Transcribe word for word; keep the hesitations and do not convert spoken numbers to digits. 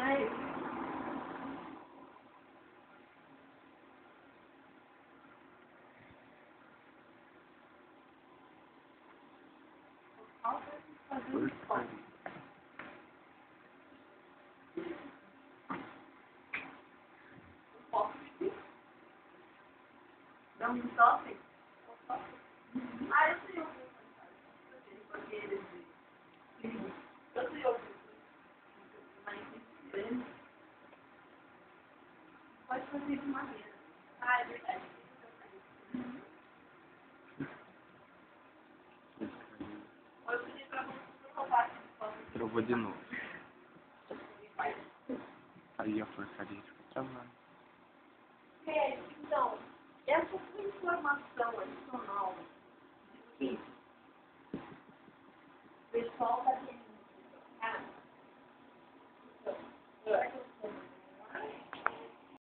Mas... Não me toque? Ah, eu sei ouvir. Porque eles... Eu sei ouvir. Mas grande. Pode fazer de maneira. Ah, é verdade. Eu pedi pra você roubar. Eu vou de novo. Aí a porcaria fica travada. É, então, essa informação adicional que o pessoal está